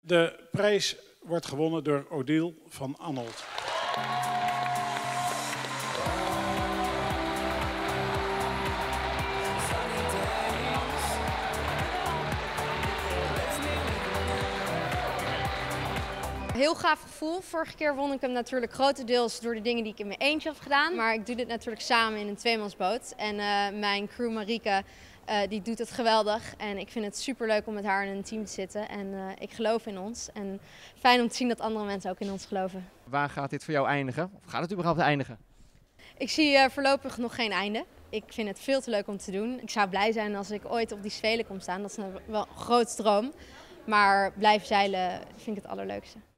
De prijs wordt gewonnen door Odile van Anholt. Heel gaaf gevoel. Vorige keer won ik hem natuurlijk grotendeels door de dingen die ik in mijn eentje heb gedaan. Maar ik doe dit natuurlijk samen in een tweemansboot. En mijn crew Marieke die doet het geweldig. En ik vind het superleuk om met haar in een team te zitten. En ik geloof in ons. En fijn om te zien dat andere mensen ook in ons geloven. Waar gaat dit voor jou eindigen? Of gaat het überhaupt eindigen? Ik zie voorlopig nog geen einde. Ik vind het veel te leuk om te doen. Ik zou blij zijn als ik ooit op die Spelen kom staan. Dat is wel een groot droom. Maar blijven zeilen vind ik het allerleukste.